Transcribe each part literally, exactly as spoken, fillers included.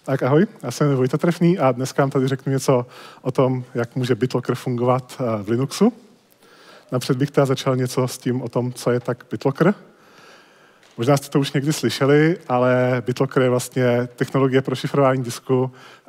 Tak ahoj, já jsem Vojta Trefný a dneska vám tady řeknu něco o tom, jak může BitLocker fungovat v Linuxu. Napřed bych teda začal něco s tím o tom, co je tak BitLocker. Možná jste to už někdy slyšeli, ale BitLocker je vlastně technologie pro šifrování disku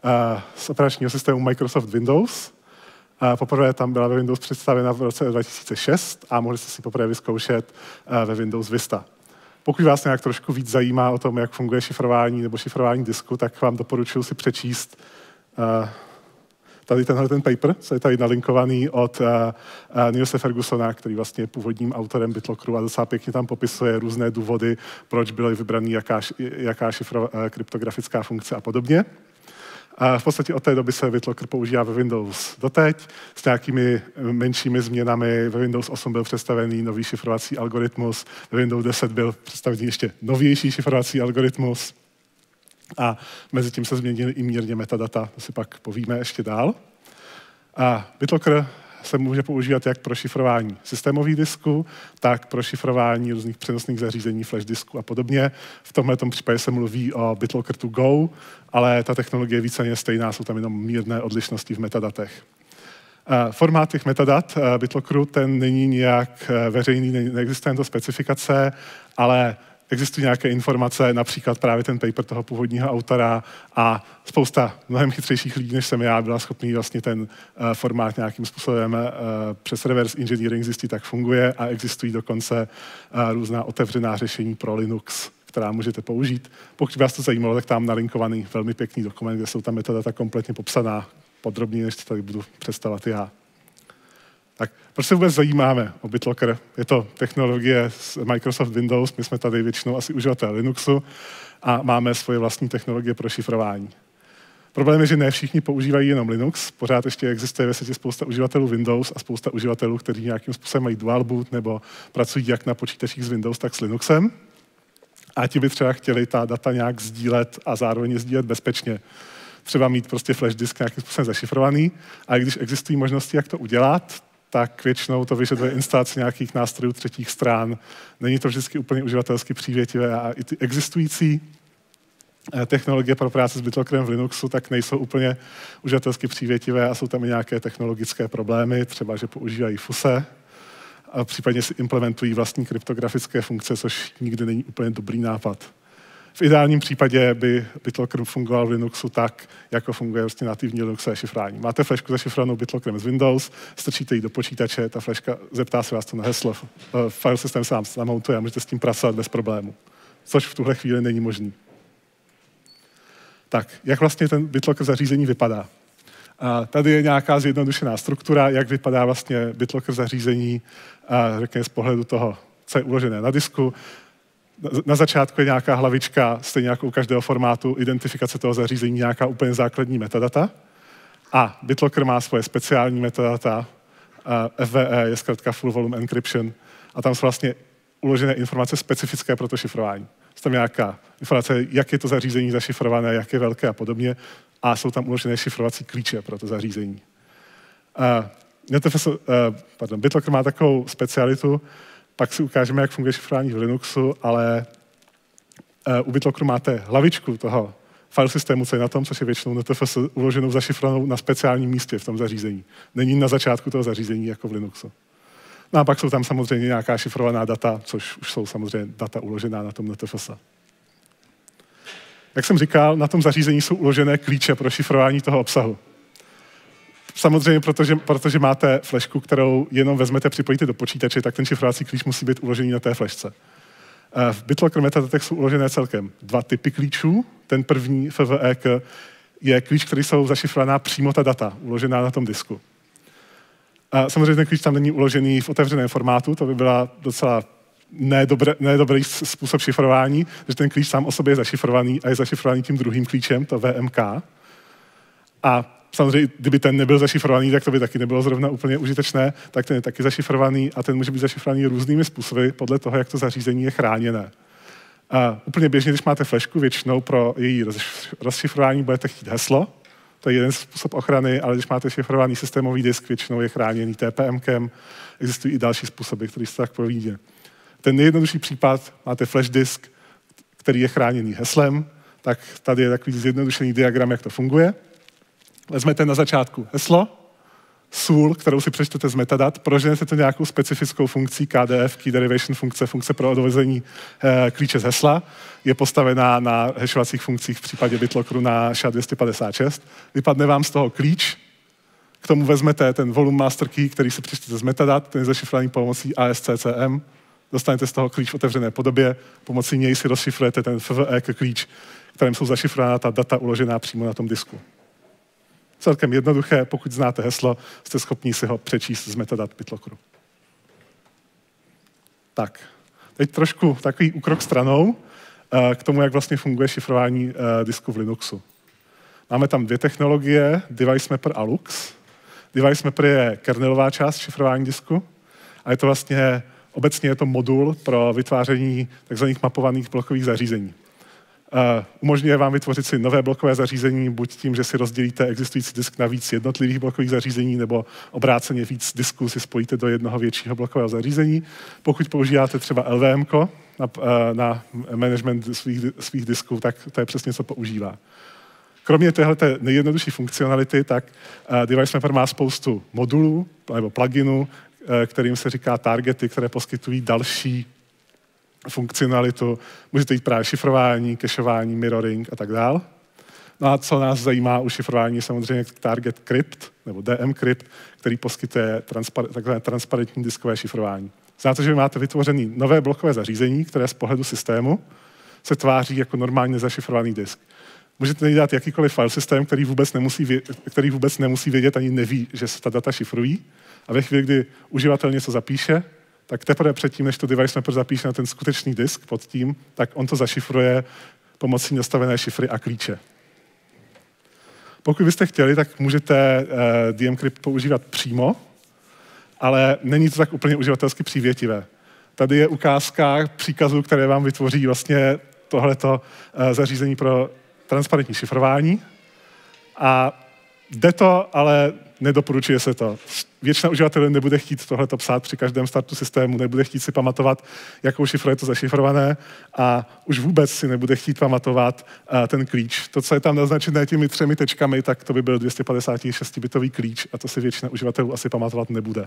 z operačního systému Microsoft Windows. Poprvé tam byla ve Windows představena v roce dva tisíce šest a mohli jste si poprvé vyzkoušet ve Windows Vista. Pokud vás nějak trošku víc zajímá o tom, jak funguje šifrování nebo šifrování disku, tak vám doporučuji si přečíst uh, tady tenhle ten paper, co je tady nalinkovaný od uh, uh, Nilse Fergusona, který vlastně je původním autorem BitLockeru a docela pěkně tam popisuje různé důvody, proč byly vybraný jaká, jaká šifro, uh, kryptografická funkce a podobně. A v podstatě od té doby se BitLocker používá ve Windows doteď. S nějakými menšími změnami ve Windows osm byl představený nový šifrovací algoritmus, ve Windows deset byl představený ještě novější šifrovací algoritmus a mezi tím se změnily i mírně metadata, to si pak povíme ještě dál. A BitLocker se může používat jak pro šifrování systémových disků, tak pro šifrování různých přenosných zařízení, flash disků a podobně. V tomto případě se mluví o BitLocker to go, ale ta technologie je víceméně stejná, jsou tam jenom mírné odlišnosti v metadatech. Formát těch metadat BitLockeru, ten není nějak veřejný, neexistuje to specifikace, ale existují nějaké informace, například právě ten paper toho původního autora a spousta mnohem chytřejších lidí, než jsem já, byla schopný vlastně ten uh, formát nějakým způsobem uh, přes reverse engineering zjistit, jak funguje a existují dokonce uh, různá otevřená řešení pro Linux, která můžete použít. Pokud vás to zajímalo, tak tam nalinkovaný velmi pěkný dokument, kde jsou tam metadata kompletně popsaná, podrobně, než to tady budu představovat já. Tak proč se vůbec zajímáme o BitLocker? Je to technologie z Microsoft Windows, my jsme tady většinou asi uživatel Linuxu a máme svoje vlastní technologie pro šifrování. Problém je, že ne všichni používají jenom Linux, pořád ještě existuje ve světě spousta uživatelů Windows a spousta uživatelů, kteří nějakým způsobem mají dual boot nebo pracují jak na počítačích s Windows, tak s Linuxem. A ti by třeba chtěli ta data nějak sdílet a zároveň je sdílet bezpečně. Třeba mít prostě flash disk nějakým způsobem zašifrovaný a když existují možnosti, jak to udělat, tak většinou to vyžaduje instalaci nějakých nástrojů třetích stran. Není to vždycky úplně uživatelsky přívětivé a i ty existující technologie pro práci s BitLockerem v Linuxu tak nejsou úplně uživatelsky přívětivé a jsou tam i nějaké technologické problémy, třeba že používají fuse a případně si implementují vlastní kryptografické funkce, což nikdy není úplně dobrý nápad. V ideálním případě by BitLocker fungoval v Linuxu tak, jako funguje vlastně nativní Linuxové šifrování. Máte flešku zašifrovanou BitLockerem z Windows, strčíte ji do počítače, ta fleška zeptá se vás to na heslo, file system se vám namontuje a můžete s tím pracovat bez problému, což v tuhle chvíli není možný. Tak, jak vlastně ten BitLocker zařízení vypadá? A tady je nějaká zjednodušená struktura, jak vypadá vlastně BitLocker zařízení, a řekněme z pohledu toho, co je uložené na disku. Na začátku je nějaká hlavička, stejně jako u každého formátu, identifikace toho zařízení, nějaká úplně základní metadata. A BitLocker má svoje speciální metadata, F V E je zkrátka Full Volume Encryption, a tam jsou vlastně uložené informace specifické pro to šifrování. Je tam nějaká informace, jak je to zařízení zašifrované, jak je velké a podobně, a jsou tam uložené šifrovací klíče pro to zařízení. Uh, uh, pardon, BitLocker má takovou specialitu, pak si ukážeme, jak funguje šifrování v Linuxu, ale uh, u BitLockeru máte hlavičku toho file systému, co je na tom, což je většinou N T F S uloženou, zašifrovanou na speciálním místě v tom zařízení. Není na začátku toho zařízení jako v Linuxu. No a pak jsou tam samozřejmě nějaká šifrovaná data, což už jsou samozřejmě data uložená na tom N T F S. Jak jsem říkal, na tom zařízení jsou uložené klíče pro šifrování toho obsahu. Samozřejmě, protože, protože máte flešku, kterou jenom vezmete, připojíte do počítače, tak ten šifrovací klíč musí být uložený na té flešce. V BitLocker metadatech jsou uložené celkem dva typy klíčů. Ten první F V E K je klíč, který jsou zašifrovaná přímo ta data, uložená na tom disku. A samozřejmě ten klíč tam není uložený v otevřeném formátu, to by byla docela nedobrý, nedobrý způsob šifrování, že ten klíč sám o sobě je zašifrovaný a je zašifrovaný tím druhým klíčem, to V M K. A samozřejmě, kdyby ten nebyl zašifrovaný, tak to by taky nebylo zrovna úplně užitečné, tak ten je taky zašifrovaný a ten může být zašifrovaný různými způsoby podle toho, jak to zařízení je chráněné. A úplně běžně, když máte flešku, většinou pro její rozšifrování budete chtít heslo, to je jeden způsob ochrany, ale když máte šifrovaný systémový disk, většinou je chráněný T P M kem, existují i další způsoby, které se tak povídě. Ten nejjednodušší případ, máte flash disk, který je chráněný heslem, Tak tady je takový zjednodušený diagram, jak to funguje. Vezmete na začátku heslo, sůl, kterou si přečtete z metadat, proženete to nějakou specifickou funkcí K D F, Key Derivation funkce, funkce pro odvození e, klíče z hesla, je postavená na hashovacích funkcích v případě BitLockeru na S H A dvě stě padesát šest. Vypadne vám z toho klíč, k tomu vezmete ten volume master key, který si přečtete z metadat, ten je zašifrovaný pomocí A S C C M, dostanete z toho klíč v otevřené podobě, pomocí něj si rozšifrujete ten F V E K klíč, kterým jsou zašifrovaná ta data uložená přímo na tom disku. Celkem jednoduché, pokud znáte heslo, jste schopni si ho přečíst z metadat BitLockeru. Tak, teď trošku takový úkrok stranou k tomu, jak vlastně funguje šifrování disku v Linuxu. Máme tam dvě technologie, Device Mapper a Lux. Device Mapper je kernelová část šifrování disku a je to vlastně, obecně je to modul pro vytváření tzv. Mapovaných blokových zařízení. Uh, umožňuje vám vytvořit si nové blokové zařízení, buď tím, že si rozdělíte existující disk na víc jednotlivých blokových zařízení, nebo obráceně víc disků si spojíte do jednoho většího blokového zařízení. Pokud používáte třeba L V M ko na, uh, na management svých, svých disků, tak to je přesně, co používá. Kromě téhleté nejjednodušší funkcionality, tak uh, Device Mapper má spoustu modulů nebo pluginů, uh, kterým se říká targety, které poskytují další funkcionalitu. Můžete jít právě šifrování, cacheování, mirroring a tak dále. No a co nás zajímá u šifrování, je samozřejmě Target Crypt, nebo D M Crypt, který poskytuje transpar- takzvané transparentní diskové šifrování. Znáte, že vy máte vytvořený nové blokové zařízení, které z pohledu systému se tváří jako normálně zašifrovaný disk. Můžete dát jakýkoliv file systém, který vůbec nemusí, vě- který vůbec nemusí vědět, ani neví, že se ta data šifrují. A ve chvíli, kdy uživatel něco zapíše, tak teprve předtím, než to Device Mapper zapíše na ten skutečný disk pod tím, tak on to zašifruje pomocí nastavené šifry a klíče. Pokud byste chtěli, tak můžete uh, D M Crypt používat přímo, ale není to tak úplně uživatelsky přívětivé. Tady je ukázka příkazů, které vám vytvoří vlastně tohleto uh, zařízení pro transparentní šifrování. A jde to, ale nedoporučuje se to. Většina uživatelů nebude chtít tohleto psát při každém startu systému, nebude chtít si pamatovat, jakou šifru je to zašifrované a už vůbec si nebude chtít pamatovat uh, ten klíč. To, co je tam naznačené těmi třemi tečkami, tak to by byl dvě stě padesát šest bitový klíč a to si většina uživatelů asi pamatovat nebude.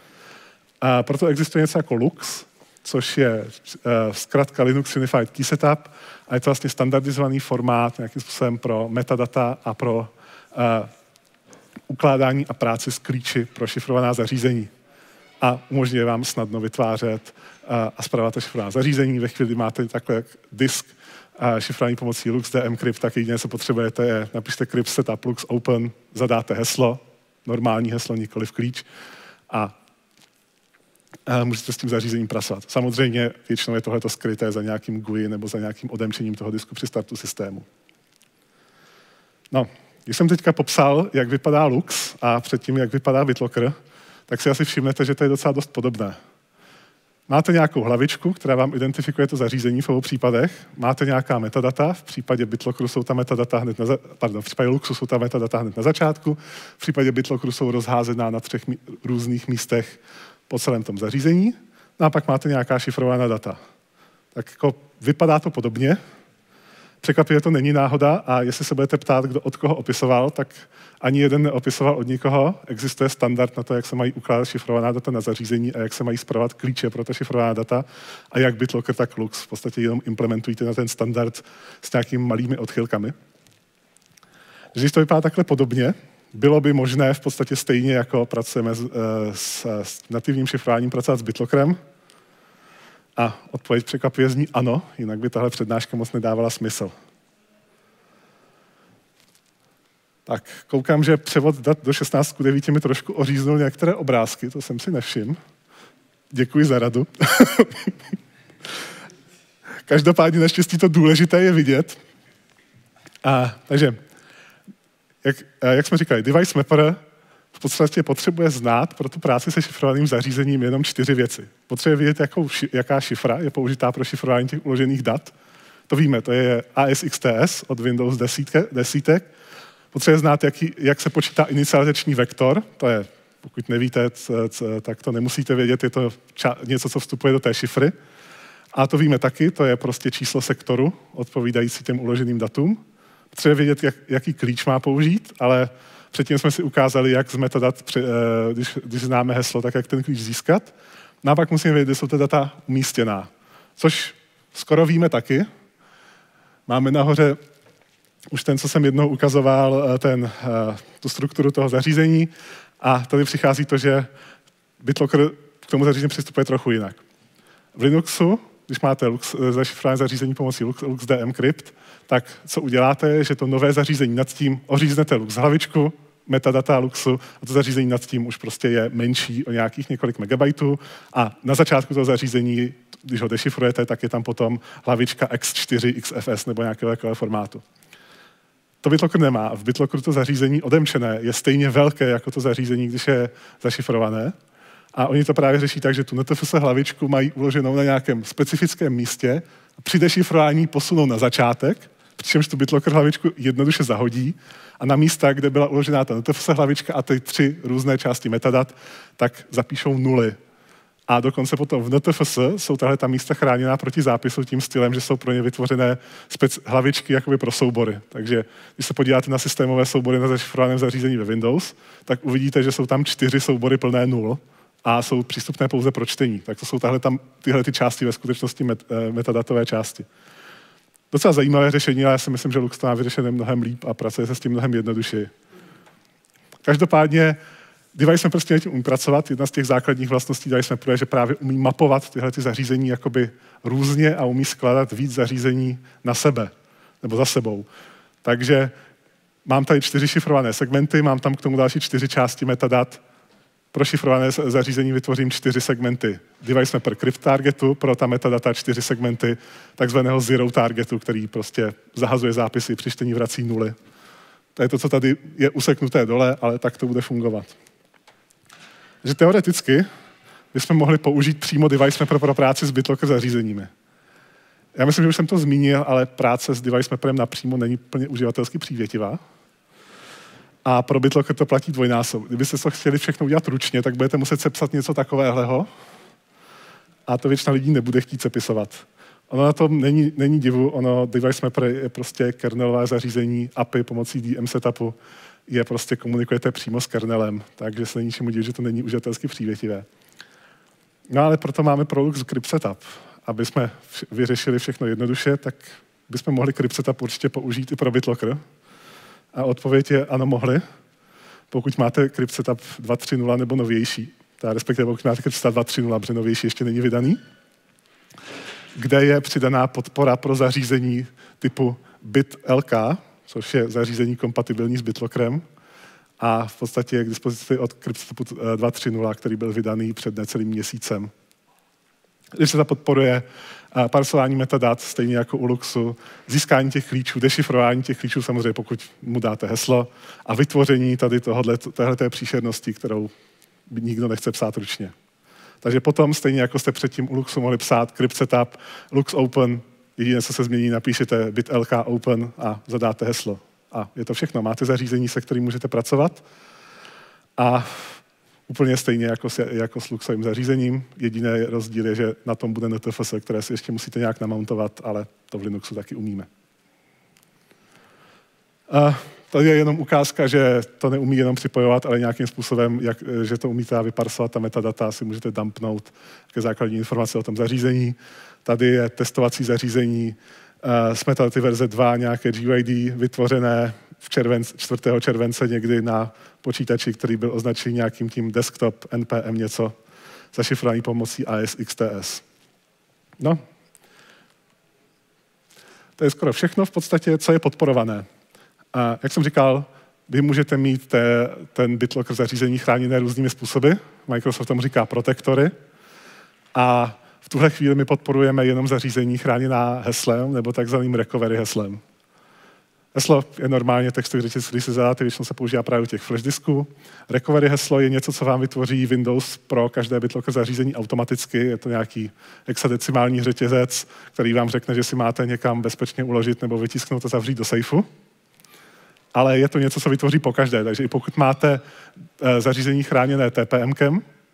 A proto existuje něco jako Lux, což je uh, zkrátka Linux Unified Key Setup a je to vlastně standardizovaný formát nějakým způsobem pro metadata a pro uh, ukládání a práci s klíči pro šifrovaná zařízení. A umožňuje vám snadno vytvářet uh, a spravovat šifrovaná zařízení. Ve chvíli, kdy máte takhle disk uh, šifrovaný pomocí Lux D M Crypt, tak jediné, co potřebujete, je napište crypt setup lux open, zadáte heslo, normální heslo, nikoliv klíč, a uh, můžete s tím zařízením pracovat. Samozřejmě většinou je tohleto skryté za nějakým G U I nebo za nějakým odemčením toho disku při startu systému. No, když jsem teďka popsal, jak vypadá Lux a předtím, jak vypadá BitLocker, tak si asi všimnete, že to je docela dost podobné. Máte nějakou hlavičku, která vám identifikuje to zařízení v obou případech, máte nějaká metadata, v případě BitLockeru jsou ta metadata hned na za, pardon, v případě Luxu jsou ta metadata hned na začátku, v případě BitLockeru jsou rozházená na třech mí, různých místech po celém tom zařízení, no a pak máte nějaká šifrovaná data. Tak jako vypadá to podobně. Překvapivě to není náhoda a jestli se budete ptát, kdo od koho opisoval, tak ani jeden neopisoval od nikoho. Existuje standard na to, jak se mají ukládat šifrovaná data na zařízení a jak se mají spravovat klíče pro ta šifrovaná data a jak BitLocker, tak Lux v podstatě jenom implementujete na ten standard s nějakými malými odchylkami. Když to vypadá takhle podobně, bylo by možné v podstatě stejně, jako pracujeme s, s, s nativním šifrováním, pracovat s BitLockerem. A odpověď překvapivě zní ano, jinak by tahle přednáška moc nedávala smysl. Tak, koukám, že převod dat do šestnáct devět mi trošku oříznul některé obrázky, to jsem si nevšiml. Děkuji za radu. Každopádně naštěstí to důležité je vidět. A, takže, jak, jak jsme říkali, Device Mapper v podstatě potřebuje znát pro tu práci se šifrovaným zařízením jenom čtyři věci. Potřebuje vědět, jakou, jaká šifra je použitá pro šifrování těch uložených dat. To víme, to je A S X T S od Windows desítek. Potřebuje znát, jaký, jak se počítá inicializační vektor. To je, pokud nevíte, c, c, tak to nemusíte vědět, je to ča, něco, co vstupuje do té šifry. A to víme taky, to je prostě číslo sektoru, odpovídající těm uloženým datům. Potřebuje vědět, jak, jaký klíč má použít, ale předtím jsme si ukázali, jak z metadat, když, když známe heslo, tak jak ten klíč získat. No a pak musíme vědět, kde jsou ty data umístěná. Což skoro víme taky. Máme nahoře už ten, co jsem jednou ukazoval, ten, tu strukturu toho zařízení. A tady přichází to, že BitLocker k tomu zařízení přistupuje trochu jinak. V Linuxu, když máte Lux, zašifrované zařízení pomocí Lux, LuxD Encrypt, tak co uděláte, je, že to nové zařízení nad tím oříznete Lux hlavičku, metadata Luxu, a to zařízení nad tím už prostě je menší o nějakých několik megabajtů a na začátku toho zařízení, když ho dešifrujete, tak je tam potom hlavička X čtyři, X F S nebo nějakého takového formátu. To BitLocker nemá. V BitLockeru to zařízení odemčené je stejně velké jako to zařízení, když je zašifrované. A oni to právě řeší tak, že tu N T F S hlavičku mají uloženou na nějakém specifickém místě a při dešifrování posunou na začátek, přičemž tu BitLocker hlavičku jednoduše zahodí a na místa, kde byla uložená ta N T F S hlavička a ty tři různé části metadat, tak zapíšou nuly. A dokonce potom v N T F S jsou tahle ta místa chráněná proti zápisu tím stylem, že jsou pro ně vytvořené spec- hlavičky jakoby pro soubory. Takže když se podíváte na systémové soubory na zašifrovaném zařízení ve Windows, tak uvidíte, že jsou tam čtyři soubory plné nul a jsou přístupné pouze pro čtení. Tak to jsou tahle tam, tyhle ty části ve skutečnosti met, metadatové části. Docela zajímavé řešení, ale já si myslím, že Lux to má vyřešené mnohem líp a pracuje se s tím mnohem jednodušeji. Každopádně Device Mapper s tím umí pracovat. Jedna z těch základních vlastností Device Mapperu je, že právě umí mapovat tyhle ty zařízení jakoby různě a umí skládat víc zařízení na sebe nebo za sebou. Takže mám tady čtyři šifrované segmenty, mám tam k tomu další čtyři části metadat. Pro šifrované zařízení vytvořím čtyři segmenty Device Mapper Crypt Targetu, pro ta metadata čtyři segmenty takzvaného Zero Targetu, který prostě zahazuje zápisy, při čtení vrací nuly. To je to, co tady je useknuté dole, ale tak to bude fungovat. Takže teoreticky bychom mohli použít přímo Device Mapper pro práci s BitLocker zařízeními. Já myslím, že už jsem to zmínil, ale práce s Device Mapperem napřímo není plně uživatelsky přívětivá. A pro BitLocker to platí dvojnásob. Kdybyste to chtěli všechno udělat ručně, tak budete muset sepsat něco takového a to většina lidí nebude chtít sepisovat. Ono na tom není, není divu, ono Device Mapper je prostě kernelové zařízení, A P I pomocí D M setupu, je prostě komunikujete přímo s kernelem, takže se není čemu divit, že to není uživatelsky přívětivé. No ale proto máme pro Lux Crypt Setup. Aby jsme vyřešili všechno jednoduše, tak bychom mohli Crypt Setup určitě použít i pro BitLocker. A odpověď je ano, mohli, pokud máte Crypt Setup dva tečka tři nula nebo novější. Tá, respektive pokud máte Crypt Setup dva tečka tři nula, protože novější ještě není vydaný, kde je přidaná podpora pro zařízení typu BitLK, což je zařízení kompatibilní s BitLockerem, a v podstatě je k dispozici od Crypt Setupu dva tečka tři nula, který byl vydaný před necelým měsícem. Když se ta podporuje parsování metadat, stejně jako u Luxu, získání těch klíčů, dešifrování těch klíčů, samozřejmě pokud mu dáte heslo, a vytvoření tady tohohle, téhleté příšernosti, kterou nikdo nechce psát ručně. Takže potom, stejně jako jste předtím u Luxu mohli psát Crypt Setup, Lux Open, jediné, co se změní, napíšete BitLK Open a zadáte heslo. A je to všechno. Máte zařízení, se kterým můžete pracovat. A úplně stejně jako s, jako s Luxovým zařízením. Jediný rozdíl je, že na tom bude N T F S, které si ještě musíte nějak namountovat, ale to v Linuxu taky umíme. A tady je jenom ukázka, že to neumí jenom připojovat, ale nějakým způsobem, jak, že to umí teda vyparsovat ta metadata, si můžete dumpnout ke základní informace o tom zařízení. Tady je testovací zařízení uh, s metadaty verze dva, nějaké G U I D vytvořené v červenci, čtvrtého července někdy na počítači, který byl označený nějakým tím desktop N P M něco, zašifrovaný pomocí A S X T S. No, to je skoro všechno v podstatě, co je podporované. A jak jsem říkal, vy můžete mít te, ten BitLocker zařízení chráněné různými způsoby. Microsoft tomu říká protektory. A v tuhle chvíli my podporujeme jenom zařízení chráněná heslem nebo takzvaným recovery heslem. Heslo je normálně textový řetěz, který si zadáte, většinou se používá právě u těch flash disků. Recovery heslo je něco, co vám vytvoří Windows pro každé BitLocker zařízení automaticky. Je to nějaký hexadecimální řetězec, který vám řekne, že si máte někam bezpečně uložit nebo vytisknout a zavřít do sejfu. Ale je to něco, co vytvoří po každé. Takže i pokud máte zařízení chráněné T P M kem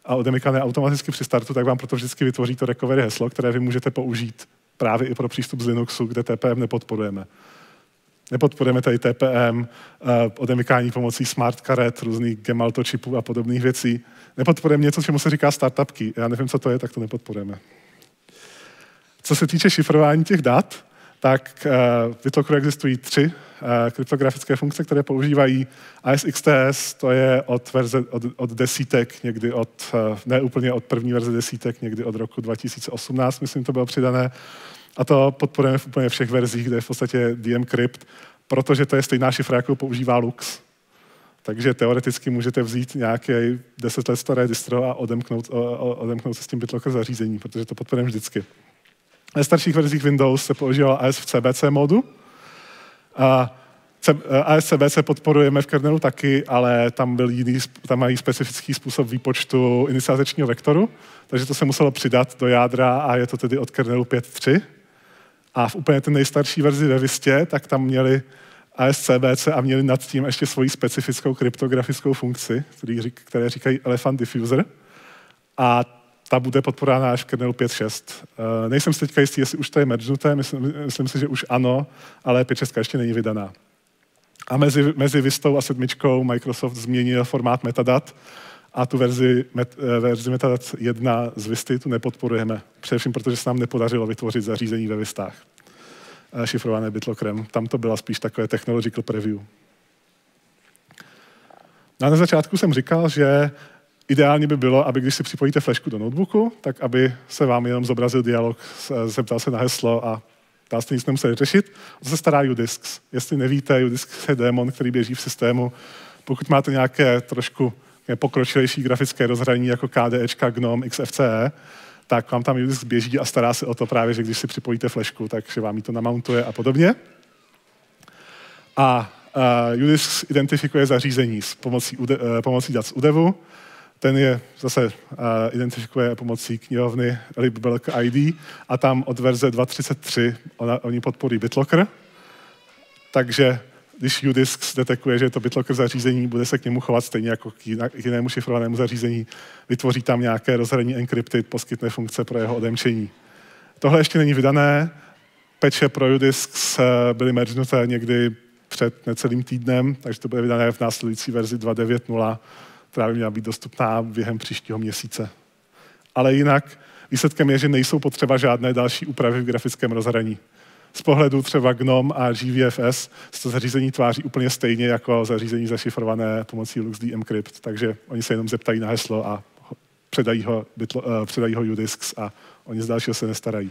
a odemykané automaticky při startu, tak vám proto vždycky vytvoří to recovery heslo, které vy můžete použít právě i pro přístup z Linuxu, kde T P M nepodporujeme. Nepodporujeme tady T P M, uh, odemykání pomocí smart karet, různých gemalto čipů a podobných věcí. Nepodporujeme něco, čemu se říká startup key. Já nevím, co to je, tak to nepodporujeme. Co se týče šifrování těch dat, tak uh, v BitLockeru existují tři uh, kryptografické funkce, které používají A S X T S, to je od, verze, od, od desítek, někdy od, uh, ne úplně od první verze desítek, někdy od roku dva tisíce osmnáct, myslím, to bylo přidané. A to podporujeme v úplně všech verzích, kde je v podstatě dmcrypt, protože to je stejná šifra, jakou používá Lux. Takže teoreticky můžete vzít nějaké deset let staré distro a odemknout, odemknout se s tím BitLocker zařízení, protože to podporujeme vždycky. Ve starších verzích Windows se používalo A S v C B C módu. A A S C B C podporujeme v kernelu taky, ale tam, byl jiný, tam mají specifický způsob výpočtu inicializačního vektoru, takže to se muselo přidat do jádra a je to tedy od kernelu pět tečka tři. A v úplně té nejstarší verzi ve Vistě, tak tam měli A S C B C a měli nad tím ještě svoji specifickou kryptografickou funkci, které říkají Elephant Diffuser. A ta bude podporována až v kernelu pět tečka šest. Uh, nejsem si teďka jistý, jestli už to je mergenuté, myslím, myslím si, že už ano, ale pět tečka šest ještě není vydaná. A mezi, mezi Vistou a sedmičkou Microsoft změnil formát metadat a tu verzi, met, verzi metadat jedna z Visty tu nepodporujeme. Především protože se nám nepodařilo vytvořit zařízení ve Vistách šifrované BitLockerem. Tam to byla spíš takové technological preview. A na začátku jsem říkal, že ideálně by bylo, aby když si připojíte flešku do notebooku, tak aby se vám jenom zobrazil dialog, zeptal se na heslo a dál jste nic nemuseli řešit. To se stará Udisks. Jestli nevíte, Udisks je démon, který běží v systému. Pokud máte nějaké trošku pokročilejší grafické rozhraní jako KDEčka, GNOME, X F C E, tak vám tam Udisks běží a stará se o to právě, že když si připojíte flešku, takže vám ji to namountuje a podobně. A uh, Udisks identifikuje zařízení s pomocí, uh, pomocí dat z UDEVu. Ten je zase uh, identifikuje pomocí knihovny libbelk I D a tam od verze dva tečka třicet tři ona, oni podporují BitLocker. Takže když Udisks detekuje, že je to BitLocker zařízení, bude se k němu chovat stejně jako k jinému šifrovanému zařízení, vytvoří tam nějaké rozhraní encrypted, poskytne funkce pro jeho odemčení. Tohle ještě není vydané. Patche pro Udisks byly mergenuté někdy před necelým týdnem, takže to bude vydané v následující verzi dva tečka devět nula, která by měla být dostupná během příštího měsíce. Ale jinak výsledkem je, že nejsou potřeba žádné další úpravy v grafickém rozhraní. Z pohledu třeba GNOME a G V F S se to zařízení tváří úplně stejně jako zařízení zašifrované pomocí LuxD Encrypt, takže oni se jenom zeptají na heslo a předají ho, bitlo, uh, předají ho Udisks a oni z dalšího se nestarají.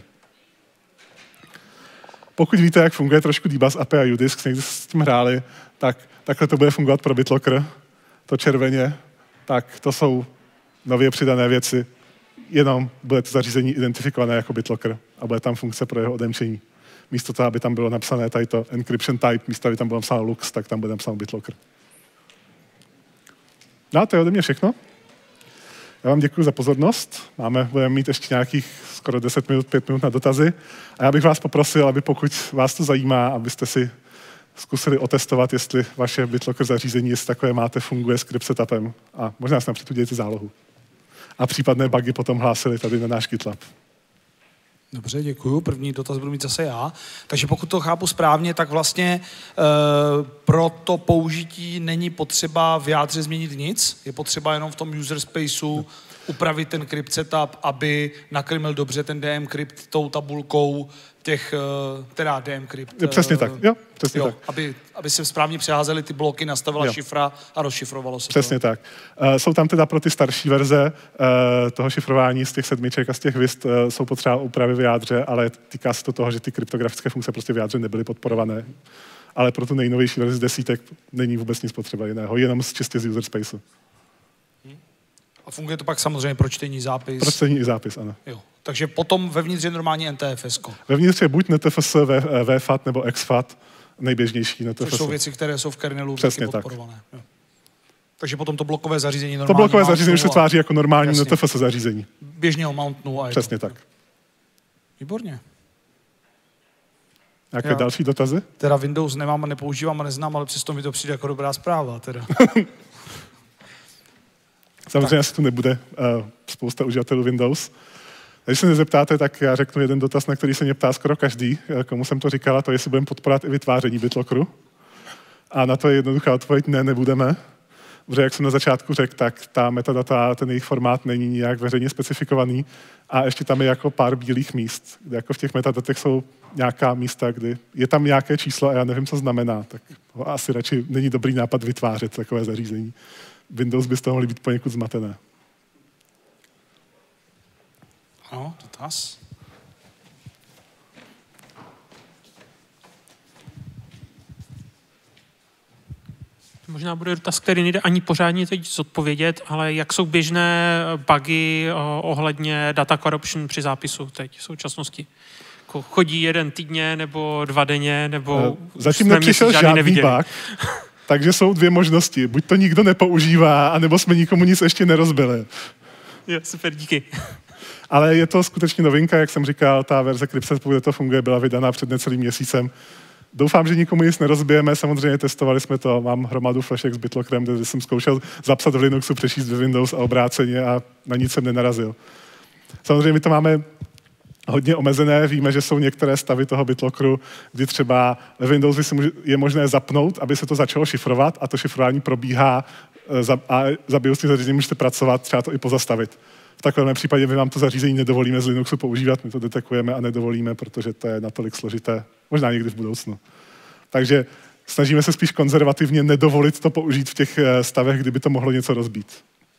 Pokud víte, jak funguje trošku Dbus A P I a Udisks, někdy s tím hráli, tak takhle to bude fungovat pro BitLocker, to červeně, tak to jsou nově přidané věci, jenom bude to zařízení identifikované jako BitLocker a bude tam funkce pro jeho odemčení. Místo toho, aby tam bylo napsané tady to encryption type, místo, aby tam bylo napsáno Lux, tak tam bude napsáno BitLocker. No, to je ode mě všechno. Já vám děkuji za pozornost. Máme, budeme mít ještě nějakých skoro deset minut, pět minut na dotazy. A já bych vás poprosil, aby pokud vás to zajímá, abyste si zkusili otestovat, jestli vaše BitLocker zařízení, jestli takové máte, funguje s Crypt setupem. A možná si například udělejte zálohu. A případné bugy potom hlásili tady na náš GitLab. Dobře, děkuju. První dotaz budu mít zase já. Takže pokud to chápu správně, tak vlastně e, pro to použití není potřeba v jádře změnit nic. Je potřeba jenom v tom user spaceu upravit ten crypt setup, aby nakrmil dobře ten D M crypt tou tabulkou těch, teda D M crypt. Je přesně tak, jo, přesně jo, tak. Aby, aby se správně přeházely ty bloky, nastavila jo. šifra a rozšifrovalo se Přesně to. tak. Uh, jsou tam teda pro ty starší verze uh, toho šifrování z těch sedmiček a z těch Vist uh, jsou potřeba úpravy v jádře, ale týká se to toho, že ty kryptografické funkce prostě v jádře nebyly podporované. Ale pro tu nejnovější verzi desítek není vůbec nic potřeba jiného, jenom čistě z user spaceu. A funguje to pak samozřejmě pro čtení, zápis? Pro čtení i zápis, ano. Jo. Takže potom vevnitř je normální N T F S ko. Vevnitř je buď N T F S, V F A T nebo X F A T, nejběžnější N T F S. Což jsou věci, které jsou v kernelu přesně podporované. Jo. Takže potom to blokové zařízení normální. To blokové zařízení už se tváří jako normální N T F S zařízení. Běžně ho mountnu a je přesně to. tak. Výborně. Jaké Já další dotazy? Teda Windows nemám a nepoužívám a neznám, ale přesto mi to přijde jako dobrá zpráva. Teda. Samozřejmě tak. Asi tu nebude uh, spousta uživatelů Windows. Když se nezeptáte, tak já řeknu jeden dotaz, na který se mě ptá skoro každý, komu jsem to říkal, a to jestli budeme podporovat i vytváření BitLockeru. A na to je jednoduchá odpověď, ne, nebudeme. Protože jak jsem na začátku řekl, tak ta metadata, ten jejich formát není nijak veřejně specifikovaný a ještě tam je jako pár bílých míst, kde jako v těch metadatech jsou nějaká místa, kdy je tam nějaké číslo a já nevím, co znamená, tak asi radši není dobrý nápad vytvářet takové zařízení. Windows by z toho mohly být poněkud zmatené. Ano, dotaz. Možná bude dotaz, který nejde ani pořádně teď zodpovědět, ale jak jsou běžné bugy ohledně data corruption při zápisu teď v současnosti? Jako chodí jeden týdně, nebo dva denně, nebo... Zatím nepřišel žádný neviděli. Bug, takže jsou dvě možnosti. Buď to nikdo nepoužívá, anebo jsme nikomu nic ještě nerozbili. Jo, super, díky. Ale je to skutečně novinka, jak jsem říkal, ta verze Cryptset, pokud to funguje, byla vydaná před necelým měsícem. Doufám, že nikomu nic nerozbijeme, samozřejmě testovali jsme to, mám hromadu flashek s BitLockerem, kde jsem zkoušel zapsat v Linuxu, přečíst ve Windows a obráceně a na nic jsem nenarazil. Samozřejmě my to máme hodně omezené, víme, že jsou některé stavy toho BitLockeru, kdy třeba ve Windowsu je možné zapnout, aby se to začalo šifrovat a to šifrování probíhá a za BIOSní zařízení můžete pracovat, třeba to i pozastavit. V takovém případě my vám to zařízení nedovolíme z Linuxu používat, my to detekujeme a nedovolíme, protože to je natolik složité, možná někdy v budoucnu. Takže snažíme se spíš konzervativně nedovolit to použít v těch stavech, kdyby to mohlo něco rozbít.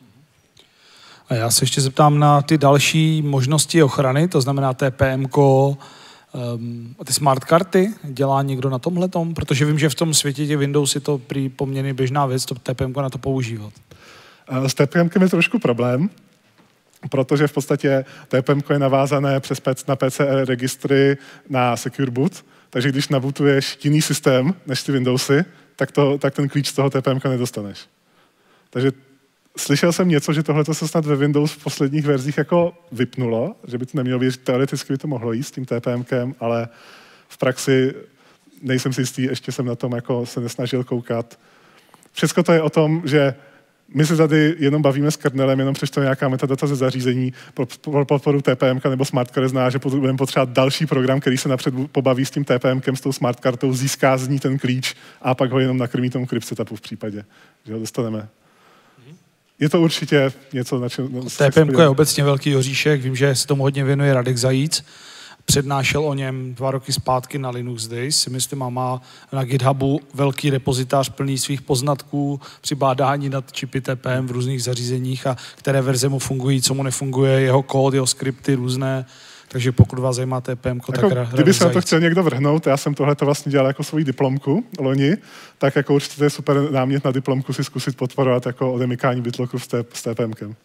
A já se ještě zeptám na ty další možnosti ochrany, to znamená T P M ko, um, ty smart karty. Dělá někdo na tomhletom? Protože vím, že v tom světě těch Windows je to prý poměrně běžná věc, to T P M ko na to používat. S T P M kem je trošku problém, protože v podstatě T P M ko je navázané přes na P C R registry na Secure Boot, takže když nabootuješ jiný systém než ty Windowsy, tak, to, tak ten klíč z toho T P M ka nedostaneš. Takže slyšel jsem něco, že tohle se snad ve Windows v posledních verzích jako vypnulo, že by to nemělo být, teoreticky by to mohlo jít s tím T P M kem, ale v praxi nejsem si jistý, ještě jsem na tom jako se nesnažil koukat. Všechno to je o tom, že my se tady jenom bavíme s kernelem, jenom přečteme nějaká metadata ze zařízení, pro podporu T P M ka nebo smart card zná, že budeme potřebovat další program, který se napřed pobaví s tím T P M kem, s tou smart kartou, získá z ní ten klíč a pak ho jenom nakrmí tomu Cryptsetupu v případě, že ho dostaneme. Je to určitě něco, na čem... T P M ko je obecně velký oříšek, vím, že se tomu hodně věnuje Radek Zajíc. Přednášel o něm dva roky zpátky na Linux Days, si myslím, a má na GitHubu velký repozitář plný svých poznatků při bádání nad čipy T P M v různých zařízeních a které verze mu fungují, co mu nefunguje, jeho kód, jeho skripty různé. Takže pokud vás zajímá T P M ko, jako, tak kdyby se na to chtěl někdo vrhnout, já jsem tohle vlastně dělal jako svoji diplomku loni, tak jako určitě je super námět na diplomku si zkusit podporovat jako odemykání BitLockeru s T P M kem.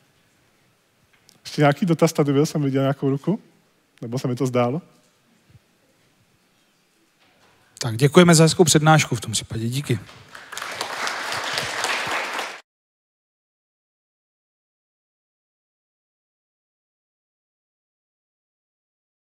Ještě nějaký dotaz tady byl, jsem viděl nějakou ruku? Nebo se mi to zdálo? Tak děkujeme za hezkou přednášku v tom případě. Díky.